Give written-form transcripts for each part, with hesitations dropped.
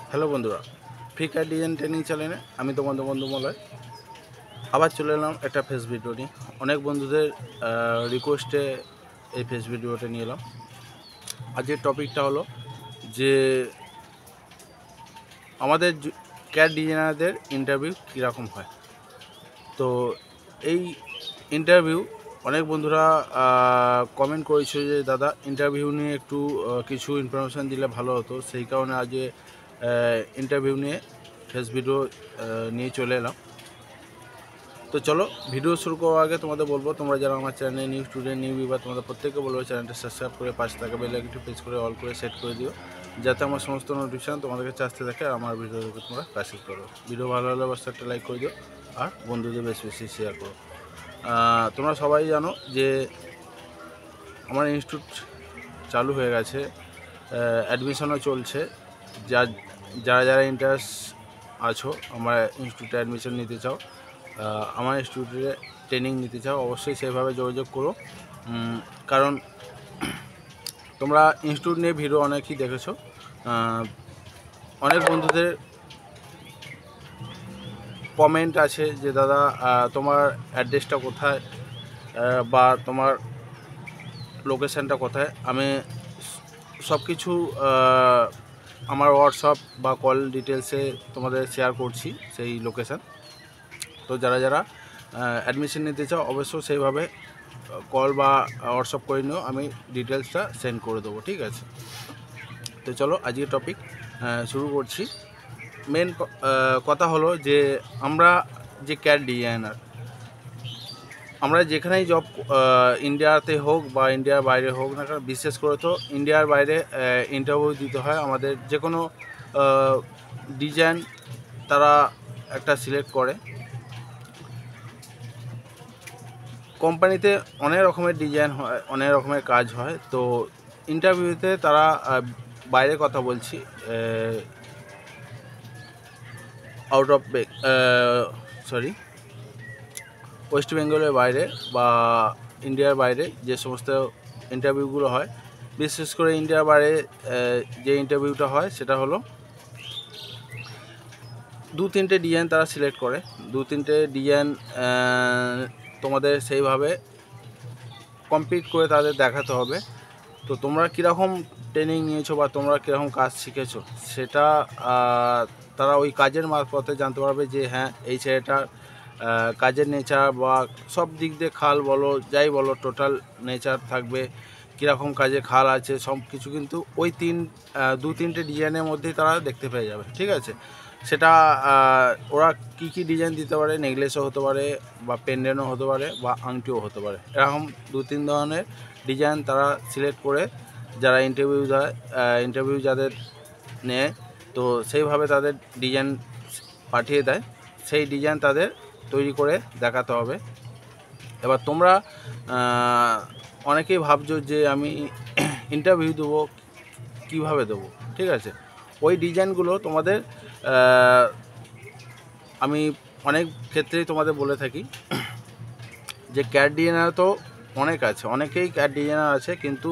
Hello বন্ধুরা, free CAD design training চ্যানেলে আমি তোমাদের বন্ধু মলয় আবার চলে এলাম একটা ফেস ভিডিও নিয়ে। অনেক বন্ধুদের রিকোয়েস্টে এই ফেস ভিডিওটা নিয়ে এলাম। আজকের টপিকটা হলো যে আমাদের ক্যাড ডিজাইনারদের ইন্টারভিউ কীরকম হয়। তো এই ইন্টারভিউ অনেক বন্ধুরা কমেন্ট করেছে যে দাদা ইন্টারভিউ নিয়ে একটু কিছু ইনফরমেশান দিলে ভালো হতো, সেই কারণে আজ ইন্টারভিউ নিয়ে ফেস ভিডিও নিয়ে চলে এলাম। তো চলো ভিডিও শুরু করার আগে তোমাদের বলবো, তোমরা যারা আমার চ্যানেলে নিউ স্টুডেন্ট নিউ ভিউয়ার তোমাদের প্রত্যেককে বলবো চ্যানেলটা সাবস্ক্রাইব করে পাশে থাকা বেল আইকনটি প্রেস করে অল করে সেট করে দিও, যাতে আমার সমস্ত নোটিফিকেশান তোমাদের কাছে আসতে থাকে আর আমার ভিডিওকে তোমরা কাছে করো। ভিডিও ভালো হলে অবশ্যই একটা লাইক করে দিও আর বন্ধুদের বেশি বেশি শেয়ার করো। তোমরা সবাই জানো যে আমার ইনস্টিটিউট চালু হয়ে গেছে, অ্যাডমিশনও চলছে। যারা যারা ইন্টারেস্ট আছো আমার ইনস্টিটিউটে অ্যাডমিশন নিতে চাও, আমার ইনস্টিটিউটে ট্রেনিং নিতে চাও, অবশ্যই সেভাবে যোগাযোগ করো। কারণ তোমরা ইনস্টিটিউট নিয়ে ভিডিও অনেকই দেখেছো। অনেক বন্ধুদের কমেন্ট আছে যে দাদা তোমার অ্যাড্রেসটা কোথায় বা তোমার লোকেশানটা কোথায়। আমি সব কিছু আমার হোয়াটসঅ্যাপ বা কল ডিটেলসে তোমাদের শেয়ার করছি সেই লোকেশান। তো যারা যারা অ্যাডমিশন নিতে চাও অবশ্যই সেইভাবে কল বা হোয়াটসঅ্যাপ করে নিও, আমি ডিটেলসটা সেন্ড করে দেবো, ঠিক আছে। তো চলো আজকের টপিক শুরু করছি। মেন কথা হলো যে আমরা যে ক্যাড ডিজাইনার, আমরা যেখানেই জব ইন্ডিয়াতে হোক বা ইন্ডিয়ার বাইরে হোক না কারণ, বিশেষ করে তো ইন্ডিয়ার বাইরে ইন্টারভিউ দিতে হয় আমাদের। যে কোনো ডিজাইন তারা একটা সিলেক্ট করে। কোম্পানিতে অনেক রকমের ডিজাইন হয়, অনেক রকমের কাজ হয়। তো ইন্টারভিউতে তারা বাইরে কথা বলছি, আউট অফ ওয়েস্ট বেঙ্গলের বাইরে বা ইন্ডিয়ার বাইরে যে সমস্ত ইন্টারভিউগুলো হয়, বিশেষ করে ইন্ডিয়ার বাইরে যে ইন্টারভিউটা হয় সেটা হলো 2-3টে ডিজাইন তারা সিলেক্ট করে। 2-3টে ডিজাইন তোমাদের সেইভাবে কমপ্লিট করে তাদের দেখাতে হবে। তো তোমরা কীরকম ট্রেনিং নিয়েছো বা তোমরা কীরকম কাজ শিখেছো সেটা তারা ওই কাজের মারফতে জানতে পারবে যে হ্যাঁ এই ছেলেটার কাজের নেচার বা সব দিক দিয়ে খাল বলো যাই বলো টোটাল নেচার থাকবে, কীরকম কাজে খাল আছে সব কিছু কিন্তু ওই 2-3টে ডিজাইনের মধ্যেই তারা দেখতে পেয়ে যাবে, ঠিক আছে। সেটা ওরা কী ডিজাইন দিতে পারে, নেকলেসও হতে পারে বা পেন্ডেন্টও হতে পারে বা আংটিও হতে পারে। এরকম 2-3 ধরনের ডিজাইন তারা সিলেক্ট করে যারা ইন্টারভিউ যাদের নেয়, তো সেইভাবে তাদের ডিজাইন পাঠিয়ে দেয়। সেই ডিজাইন তাদের তৈরি করে দেখাতে হবে। এবার তোমরা অনেকেই ভাবছো যে আমি ইন্টারভিউ দেবো, কীভাবে দেবো, ঠিক আছে। ওই ডিজাইনগুলো তোমাদের আমি অনেক ক্ষেত্রেই তোমাদের বলে থাকি যে ক্যাড ডিজাইনার তো অনেক আছে, অনেকেই ক্যাড ডিজাইনার আছে, কিন্তু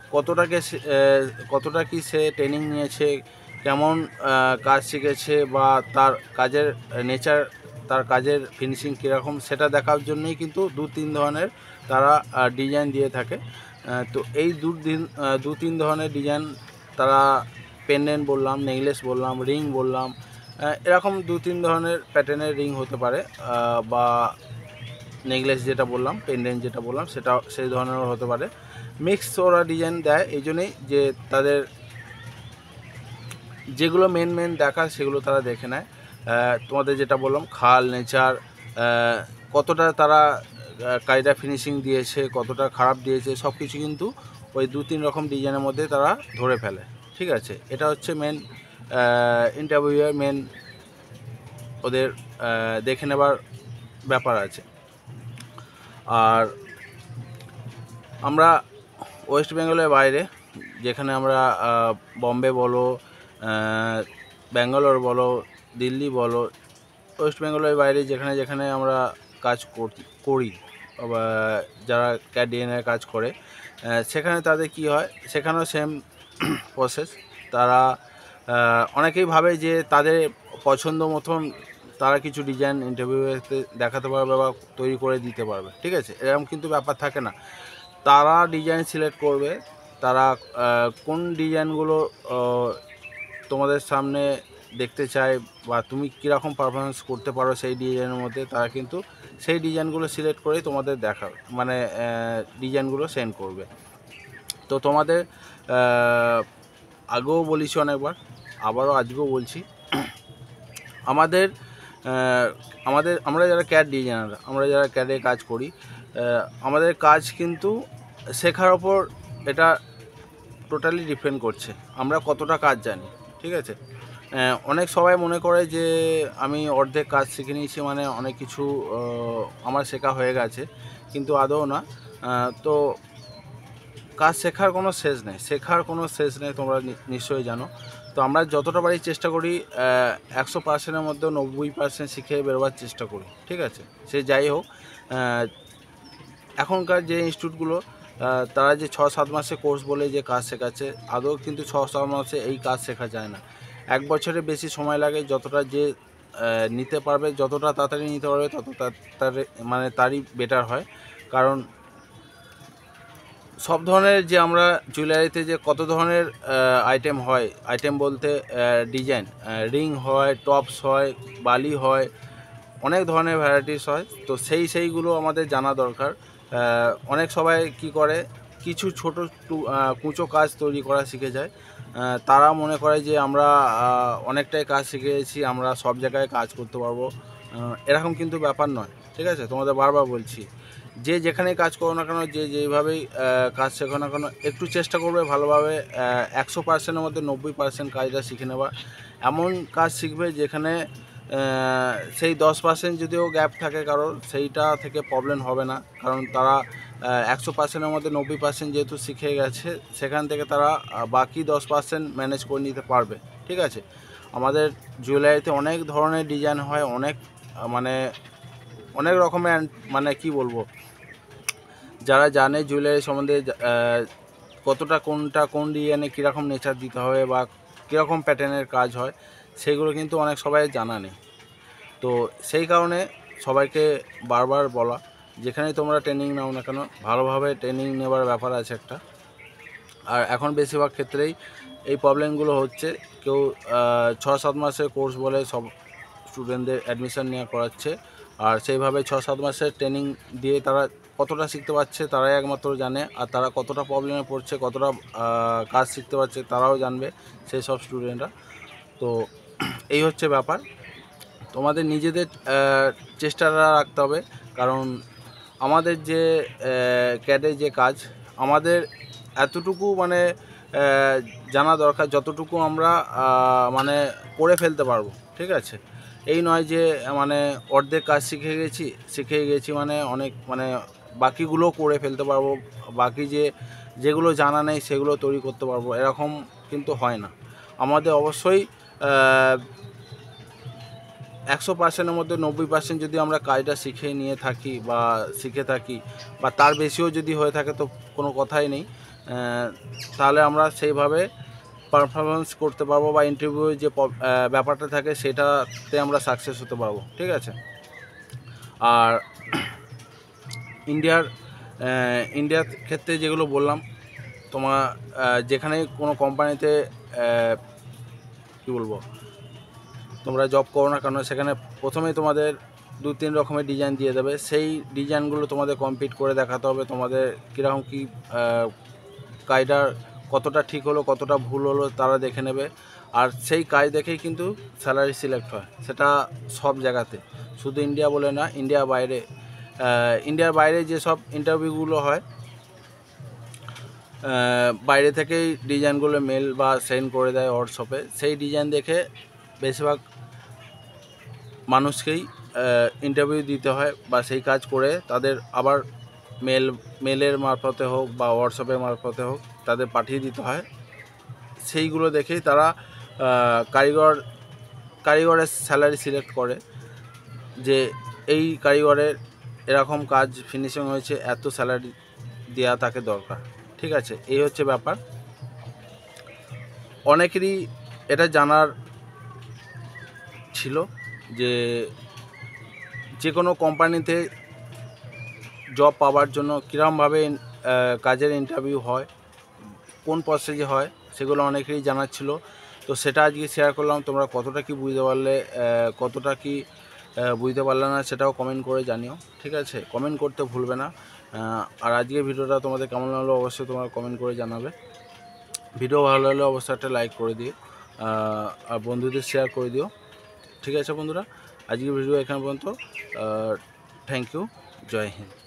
কতটা কি সে ট্রেনিং নিয়েছে, কেমন কাজ শিখেছে বা তার কাজের নেচার, তার কাজের ফিনিশিং কীরকম সেটা দেখার জন্যই কিন্তু 2-3 ধরনের তারা ডিজাইন দিয়ে থাকে। তো এই 2-3 ধরনের ডিজাইন তারা পেন্ডেন্ট বললাম, নেকলেস বললাম, রিং বললাম, এরকম 2-3 ধরনের প্যাটার্নের রিং হতে পারে বা নেকলেস যেটা বললাম, পেন্ডেন্ট যেটা বললাম সেটা সেই ধরনেরও হতে পারে। মিক্স ওরা ডিজাইন দেয় এই জন্যেই যে তাদের যেগুলো মেন দেখার সেগুলো তারা দেখে নেয়। তোমাদের যেটা বললাম খাল নেচার, কতটা তারা কাজটা ফিনিশিং দিয়েছে, কতটা খারাপ দিয়েছে, সব কিছু কিন্তু ওই 2-3 রকম ডিজাইনের মধ্যে তারা ধরে ফেলে, ঠিক আছে। এটা হচ্ছে মেন ইন্টারভিউয়ের মেন ওদের দেখে নেবার ব্যাপার আছে। আর আমরা ওয়েস্ট বেঙ্গলের বাইরে যেখানে আমরা বম্বে বলো, ব্যাঙ্গালোর বলো, দিল্লি বলো, ওয়েস্ট বেঙ্গলের বাইরে যেখানে যেখানে আমরা কাজ করি বা যারা ক্যাড ডিজাইনের কাজ করে, সেখানে তাদের কি হয়, সেখানেও সেম প্রসেস। তারা অনেকেই ভাবে যে তাদের পছন্দ মতন তারা কিছু ডিজাইন ইন্টারভিউতে দেখাতে পারবে বা তৈরি করে দিতে পারবে, ঠিক আছে? এরকম কিন্তু ব্যাপার থাকে না। তারা ডিজাইন সিলেক্ট করবে, তারা কোন ডিজাইনগুলো তোমাদের সামনে দেখতে চায় বা তুমি কীরকম পারফরমেন্স করতে পারো সেই ডিজাইনের মধ্যে, তারা কিন্তু সেই ডিজাইনগুলো সিলেক্ট করেই তোমাদের দেখাবে, মানে ডিজাইনগুলো সেন্ড করবে। তো তোমাদের আগেও বলেছি অনেকবার, আবারও আজকেও বলছি, আমাদের আমরা যারা ক্যাড ডিজাইনার, আমরা যারা ক্যাডে কাজ করি, আমাদের কাজ কিন্তু শেখার ওপর এটা টোটালি ডিপেন্ড করছে আমরা কতটা কাজ জানি, ঠিক আছে? অনেক সবাই মনে করে যে আমি অর্ধেক কাজ শিখে নিয়েছি, মানে অনেক কিছু আমার শেখা হয়ে গেছে, কিন্তু আদৌ না। তো কাজ শেখার কোনো শেষ নেই, তোমরা নিশ্চয়ই জানো। তো আমরা যতটা পারি চেষ্টা করি 100%-এর মধ্যে 90% শিখে বেরোবার চেষ্টা করি, ঠিক আছে? সে যাই হোক, এখনকার যে ইনস্টিটিউটগুলো তারা যে 6-7 মাসে কোর্স বলে যে কাজ শেখাচ্ছে, আদৌ কিন্তু 6-7 মাসে এই কাজ শেখা যায় না। 1 বছরের বেশি সময় লাগে। যতটা যে নিতে পারবে, যতটা তাড়াতাড়ি নিতে পারবে, তত মানে তারই বেটার হয়। কারণ সব ধরনের যে আমরা জুয়েলারিতে যে কত ধরনের আইটেম হয়, আইটেম বলতে ডিজাইন, রিং হয়, টপস হয়, বালি হয়, অনেক ধরনের ভ্যারাইটিস হয়। তো সেইগুলো আমাদের জানা দরকার। অনেক সবাই কি করে, কিছু ছোটো কুঁচো কাজ তৈরি করা শিখে যায়। তারা মনে করে যে আমরা অনেকটাই কাজ শিখে গেছি, আমরা সব জায়গায় কাজ করতে পারবো। এরকম কিন্তু ব্যাপার নয়, ঠিক আছে? তোমাদের বারবার বলছি, যে যেখানেই কাজ করো না কেন, যে যেইভাবেই কাজ শেখো না কেন, একটু চেষ্টা করবে ভালোভাবে 100%-এর মধ্যে 90% কাজটা শিখে নেওয়া। এমন কাজ শিখবে যেখানে সেই 10% যদিও গ্যাপ থাকে কারোর, সেইটা থেকে প্রবলেম হবে না। কারণ তারা 100%-এর মধ্যে 90% যেহেতু শিখে গেছে, সেখান থেকে তারা বাকি 10% ম্যানেজ করে নিতে পারবে, ঠিক আছে? আমাদের জুয়েলারিতে অনেক ধরনের ডিজাইন হয়, অনেক রকমের, মানে কি বলবো, যারা জানে জুয়েলারি সম্বন্ধে কতটা কোন ডিজাইনে কীরকম নেচার দিতে হবে বা কীরকম প্যাটার্নের কাজ হয়, সেগুলো কিন্তু অনেক সবাই জানা নেই। তো সেই কারণে সবাইকে বারবার বলা, যেখানেই তোমরা ট্রেনিং নাও না কেন, ভালোভাবে ট্রেনিং নেবার ব্যাপার আছে একটা। আর এখন বেশিরভাগ ক্ষেত্রেই এই প্রবলেমগুলো হচ্ছে, কেউ 6-7 মাসের কোর্স বলে সব স্টুডেন্টদের অ্যাডমিশান নেওয়া করাচ্ছে, আর সেইভাবে 6-7 মাসের ট্রেনিং দিয়ে তারা কতটা শিখতে পারছে তারাই একমাত্র জানে, আর তারা কতটা প্রবলেমে পড়ছে, কতটা কাজ শিখতে পারছে তারাও জানবে, সেই সব স্টুডেন্টরা। তো এই হচ্ছে ব্যাপার। তোমাদের নিজেদের চেষ্টাটা রাখতে হবে, কারণ আমাদের যে ক্যাডে যে কাজ, আমাদের এতটুকু মানে জানা দরকার যতটুকু আমরা মানে করে ফেলতে পারবো, ঠিক আছে? এই নয় যে মানে অর্ধেক কাজ শিখে গেছি মানে অনেক, মানে বাকিগুলো করে ফেলতে পারবো, বাকি যেগুলো জানা নেই সেগুলো তৈরি করতে পারবো, এরকম কিন্তু হয় না। আমাদের অবশ্যই 100%-এর মধ্যে 90% যদি আমরা কাজটা শিখে থাকি বা তার বেশিও যদি হয়ে থাকে, তো কোনো কথাই নেই। তাহলে আমরা সেইভাবে পারফরমেন্স করতে পারবো বা ইন্টারভিউ যে ব্যাপারটা থাকে সেটাতে আমরা সাকসেস হতে পারবো, ঠিক আছে? আর ইন্ডিয়ার ক্ষেত্রে যেগুলো বললাম, তোমার যেখানে কোনো কোম্পানিতে কী বলবো, তোমরা জব করো না কেন, সেখানে প্রথমেই তোমাদের 2-3 রকমের ডিজাইন দিয়ে দেবে। সেই ডিজাইনগুলো তোমাদের কমপ্লিট করে দেখাতে হবে, তোমাদের কীরকম কী কাজটা কতটা ঠিক হলো, কতটা ভুল হলো তারা দেখে নেবে। আর সেই কাজ দেখেই কিন্তু স্যালারি সিলেক্ট হয়, সেটা সব জায়গাতে, শুধু ইন্ডিয়া বলে না, ইন্ডিয়ার বাইরে যেসব ইন্টারভিউগুলো হয়, বাইরে থেকেই ডিজাইনগুলো মেল বা সেন্ড করে দেয় হোয়াটসঅ্যাপে। সেই ডিজাইন দেখে বেশিরভাগ মানুষকেই ইন্টারভিউ দিতে হয়, বা সেই কাজ করে তাদের আবার মেলের মারফতে হোক বা হোয়াটসঅ্যাপের মারফতে হোক তাদের পাঠিয়ে দিতে হয়। সেইগুলো দেখেই তারা কারিগরের স্যালারি সিলেক্ট করে, যে এই কারিগরের এরকম কাজ ফিনিশিং হয়েছে, এত স্যালারি দেওয়া তাকে দরকার, ঠিক আছে? এই হচ্ছে ব্যাপার। অনেকেরই এটা জানার ছিল যে যে কোনো কোম্পানিতে জব পাওয়ার জন্য কীরকমভাবে কাজের ইন্টারভিউ হয়, কোন প্রসেসে হয়, সেগুলো অনেকেরই জানার ছিল। তো সেটা আজকে শেয়ার করলাম। তোমরা কতটা কি বুঝতে পারলে, কতটা কি বুঝতে পারলে না সেটাও কমেন্ট করে জানিও, ঠিক আছে? কমেন্ট করতে ভুলবে না। আর আজকে ভিডিওটা তোমাদের কেমন লাগলো অবশ্যই তোমরা কমেন্ট করে জানাবে। ভিডিও ভালো লাগলে অবশ্যই একটা লাইক করে দিও, আর বন্ধুদের শেয়ার করে দিও, ঠিক আছে বন্ধুরা? আজকের ভিডিও এখানে পর্যন্ত। থ্যাংক ইউ, জয় হিন্দ।